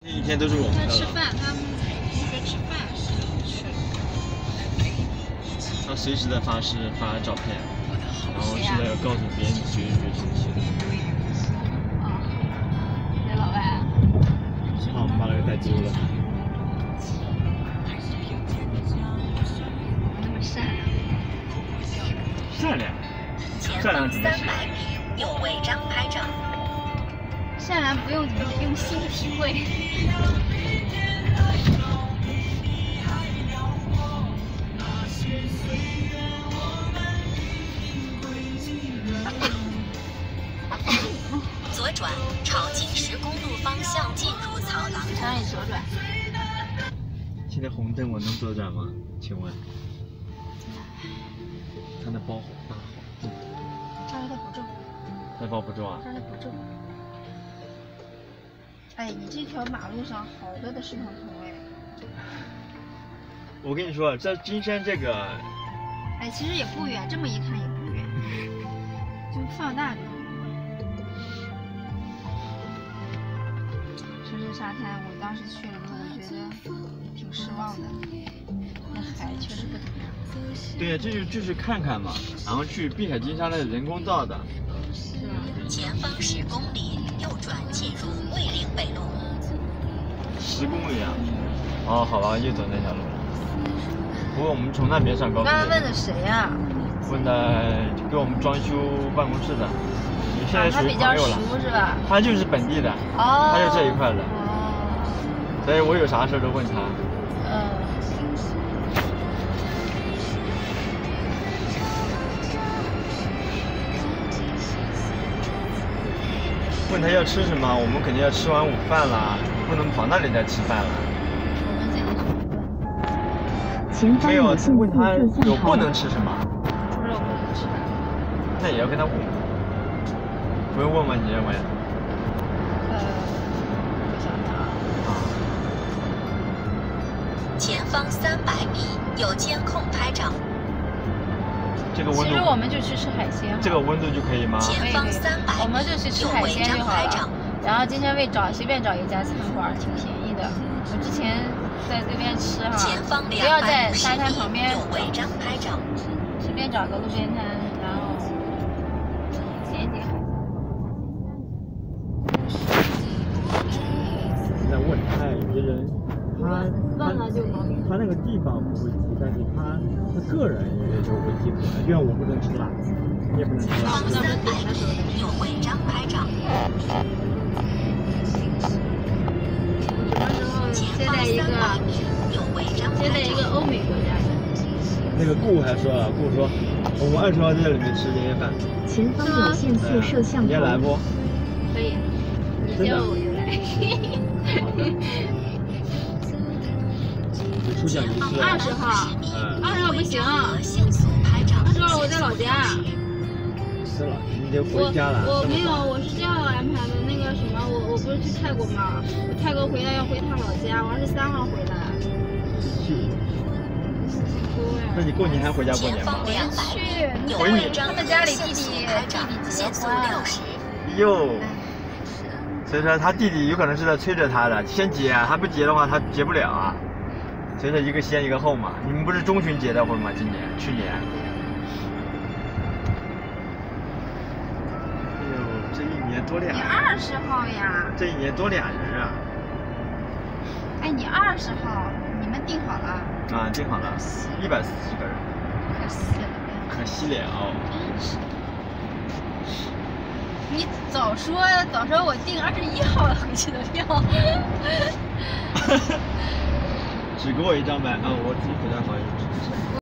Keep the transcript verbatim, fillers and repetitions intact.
那一天都是我们的了。 吃饭，他们同学吃饭去。 他随时在发誓发照片，然后是在告诉别人学学学习。 啊，那老外。 好，我们把那个带丢了。 那么善良。 善良。善良怎么是？ 有违章拍照。 善良不用怎么用心体会。 左转，朝金石公路方向进入草廊。 哪里左转？ 现在红灯我能左转吗？请问？他那包好大好重。 他说他不重。 他包不重啊？ 他说不重。哎，你这条马路上好多的摄像头哎。 我跟你说，在金山这个， 哎，其实也不远，这么一看也不远，就放大就。城市沙滩，我当时去了之后，我觉得挺失望的，那海确实不怎么样。 对呀，这就就是看看嘛，然后去碧海金沙的人工造的。 是吧？ 前方十公里右转进入卫岭北路。 十公里啊？哦，好吧，又走那条路了。不过我们从那边上高速。 刚刚问的谁呀？ 问的给我们装修办公室的，你现在属于朋友了。 他比较熟是吧？ 他就是本地的， 哦， 他就这一块的。 哦。 所以我有啥事都问他。 嗯。 问他要吃什么，我们肯定要吃完午饭啦，不能跑那里再吃饭了。 我们怎么没有，问他有不能吃什么。 猪肉不能吃。 那也要跟他问。不用问吗？你认为？ 呃，我想想啊。 前方三百米有监控拍照。 这个温度。 其实我们就去吃海鲜。 这个温度就可以吗？ 前方三百米我们就去吃海鲜就好了。然后今天为找随便找一家餐馆，挺便宜的。我之前在这边吃哈，不要在沙滩旁边，随便找个路边摊，然后点点。 你在问他，有些人他忘了就毛病。 他那个地方不会提，但是他他个人有些时候会提可能，就像我不能吃辣，你也不能吃辣。 我们那边点的时候有违章拍照。 什么时候接待一个接待一个欧美国家的？ 那个顾还说了，顾说我们二十号在这里面吃年夜饭。 前方有限速摄像头。 你要来不？ 可以，你叫我就来。 你出奖仪式。 二十号， 嗯， 二十号不行，二十号我在老家。 是了，你得回家了。 我我没有，我是这样安排的。那个什么，我我不是去泰国吗？我泰国回来要回趟老家，我二十三号回来。 去。那你过年还回家过年吗？ 我要去。 回你。 他们家里弟弟弟弟结婚。 哟。所以说他弟弟有可能是在催着他的，先结啊，他不结的话他结不了啊。所以说一个先一个后嘛。你们不是中旬结的婚吗？今年？去年？这一年多俩人。 你二十号呀？ 这一年多俩人啊！ 哎，你二十号，你们订好了？ 啊，订好了，一百四十个人。 可惜了。 可惜了哦。 真是。你早说，早说我订二十一号回去的票。 只给我一张呗，啊，我自己回家好像。